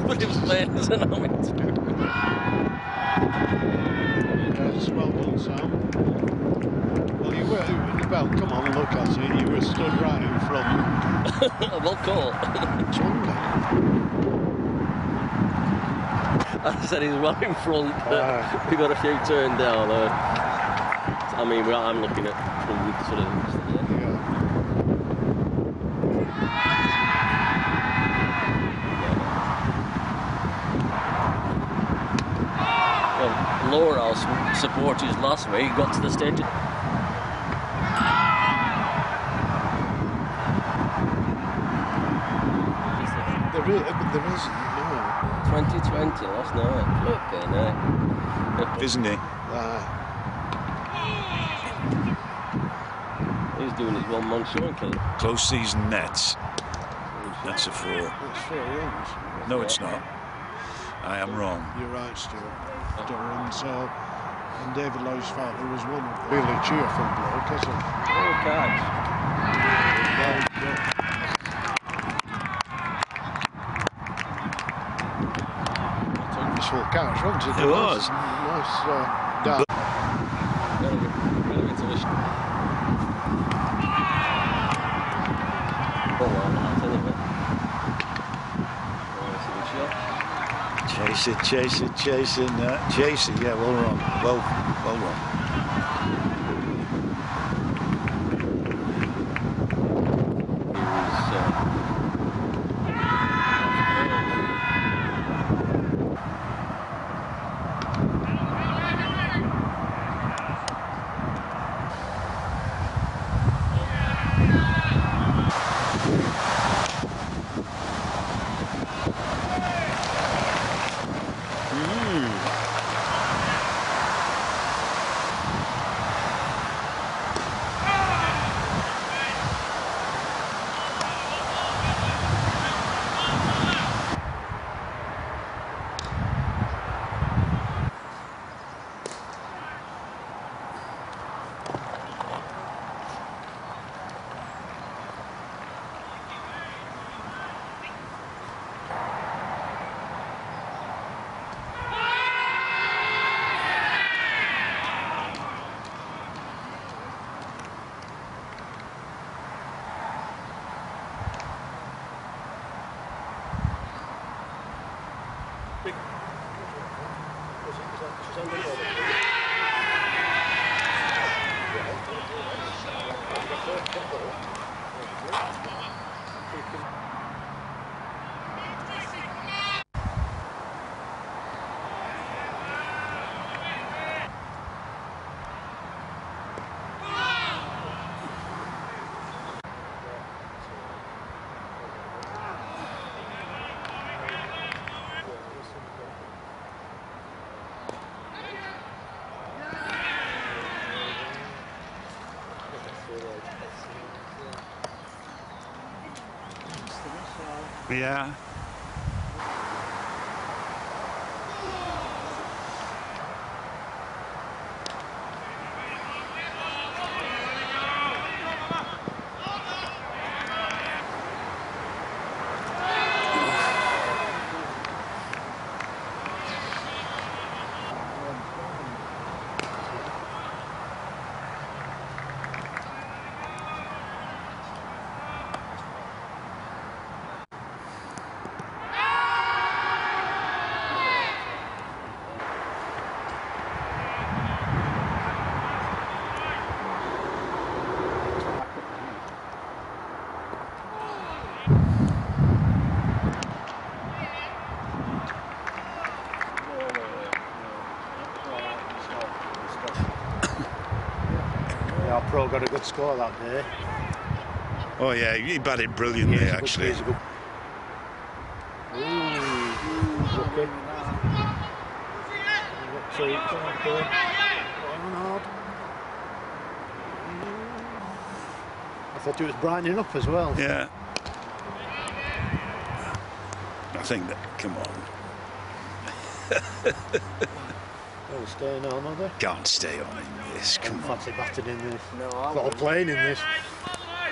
But he was playing as an amateur. Yes, well done, Sam. Well, you were, well, come on, look at it. You were stood right in front. Well caught. I said he's well in front. We got a few turned down. I mean, I'm looking at from sort of. Lower house supporters last week got to the stage. There isn't, no. 2020 last night. Flipping heck. Isn't he? He's doing his one-man show. Close season nets. That's a 4. It's 4 runs. No, it's not. I am wrong. You're right, Stuart. And so, and David Lloyd's felt there was one really cheerful bloke, isn't it? Oh, catch. It's full catch, wasn't it? It was. Nice down. Chase it, chase it, yeah, well wrong, well wrong. Yeah. Our pro got a good score that day. Oh yeah, he batted brilliantly actually. Lucky. I thought it was brightening up as well. Yeah. I think that, come on. They'll stay on, are they? Can't stay on in this, come on. Fancy batting in this. No, I'm not playing in this.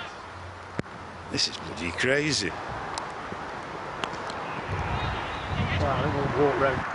This is bloody crazy. Well, I think we'll walk round.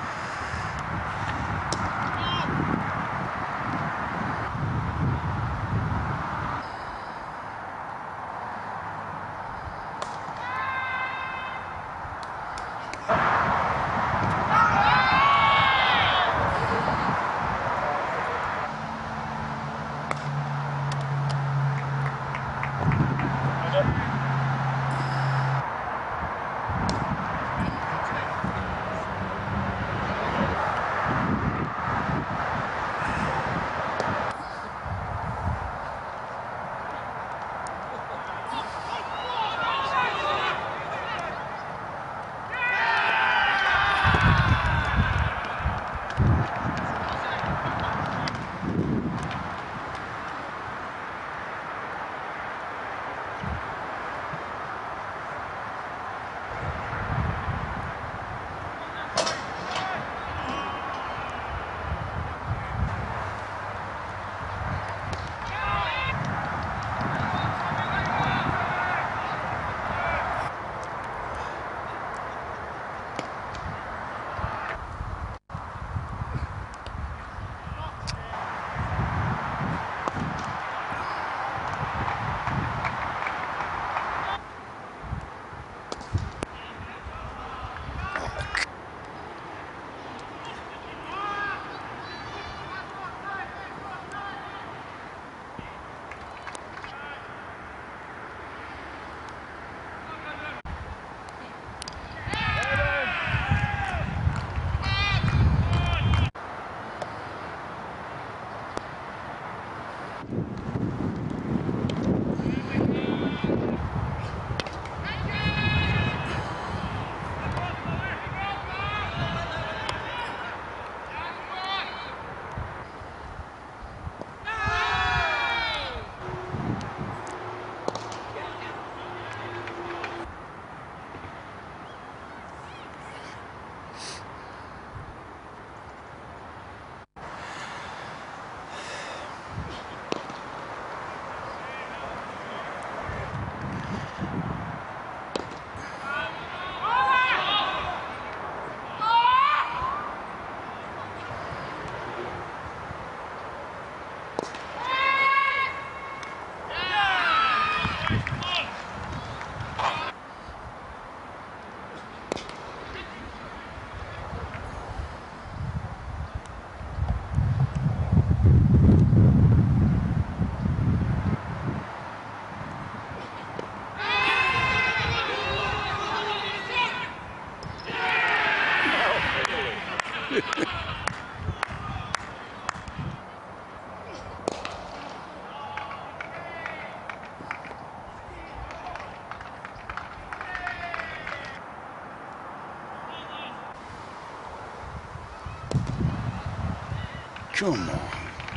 Come on.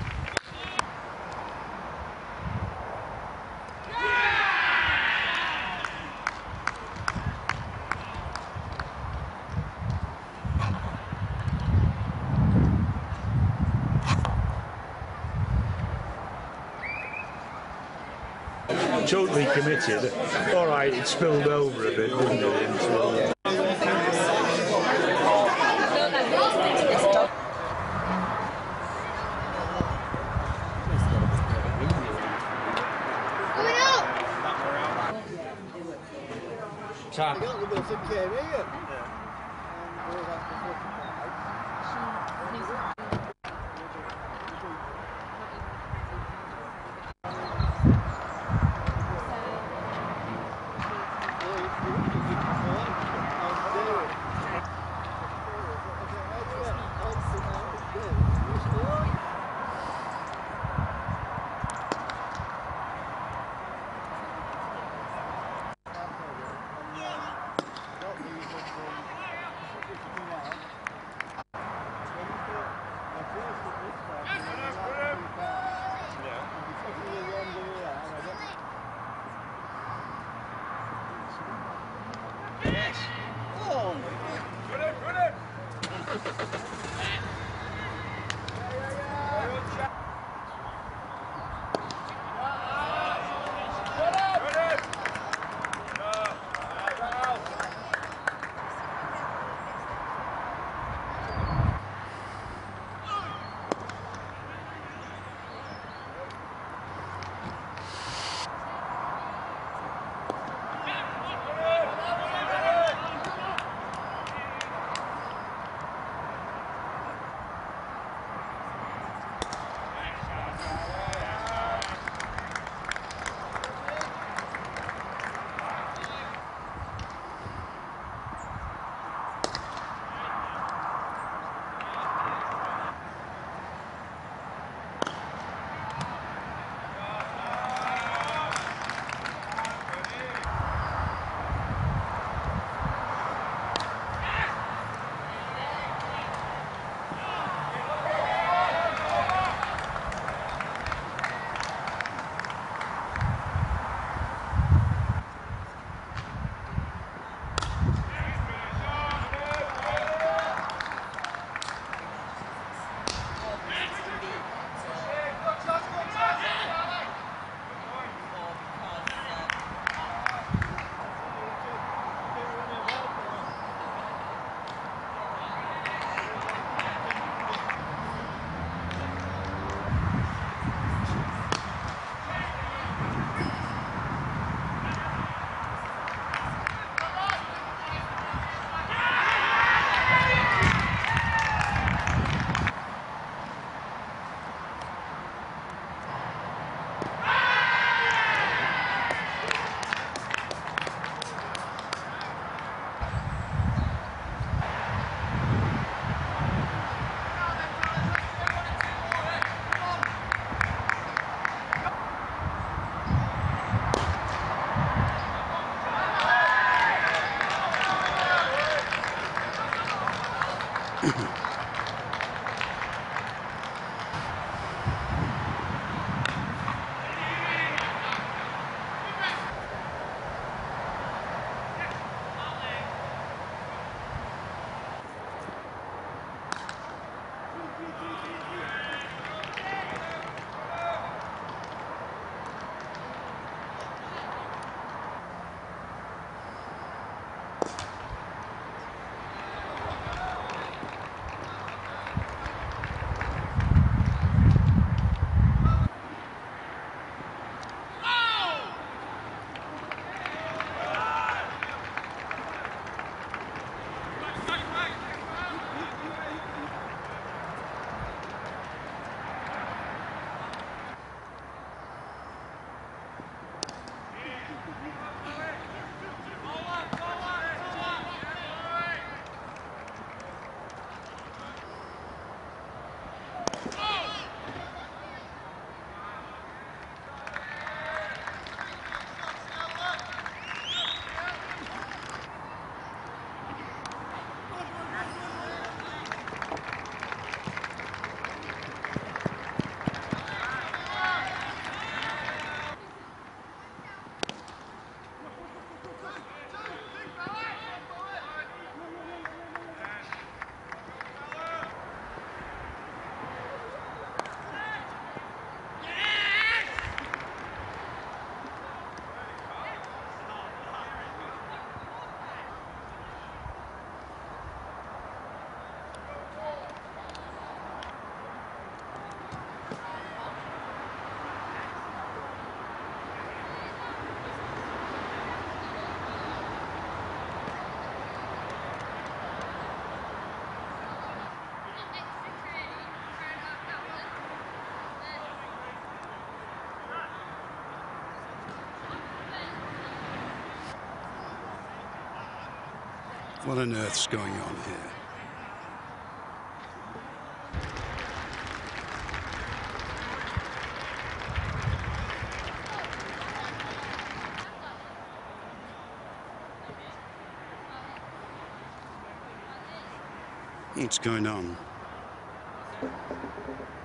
Totally committed. All right, it spilled over a bit, didn't it? Into, What on earth's going on here? What's going on?